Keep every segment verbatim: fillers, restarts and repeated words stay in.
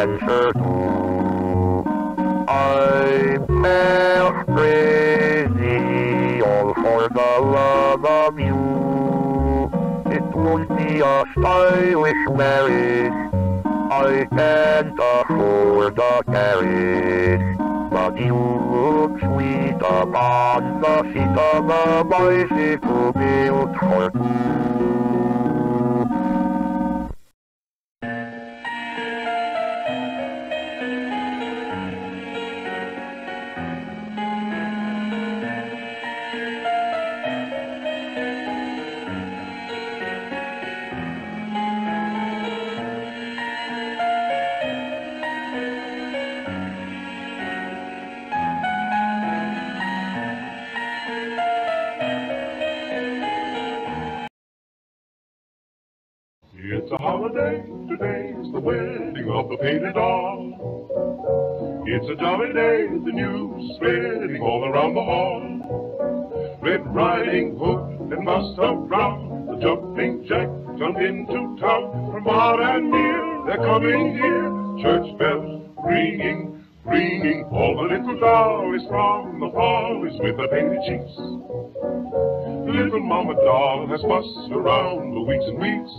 answer to. I felt crazy all for the love of you. It won't be a stylish marriage, I can't afford a carriage, but you look sweet upon the seat of a bicycle built for two. It's a holiday, today's the wedding of the painted doll. It's a jolly day, the news spreading all around the hall. Red Riding Hood and Master Brown, the jumping jack jumped into town. From far and near, they're coming here, church bells ringing, ringing. All the little dollies from the follies with their painted cheeks. Little Mama Doll has fussed around for weeks and weeks.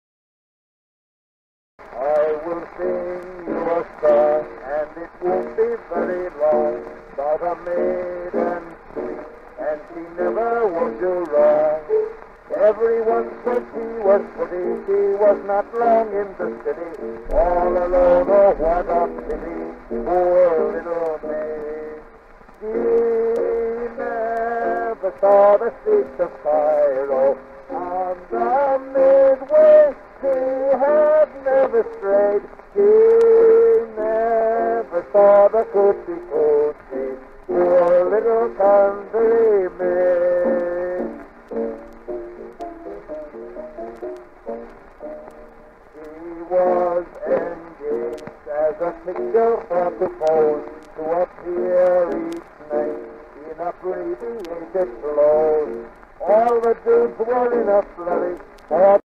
I will sing you a song, and it won't be very long, about a maiden sweet, and she never would do wrong. Everyone said she was pretty, she was not long in the city, all alone, oh what a pity, poor little maid. She never saw the streets of Cairo, on the midway she had never strayed, she never saw the coochie coochie, poor little country maid. She was engaged as a picture for to pose, to appear each night in abbreviated clothes. All the dudes were in a flurry,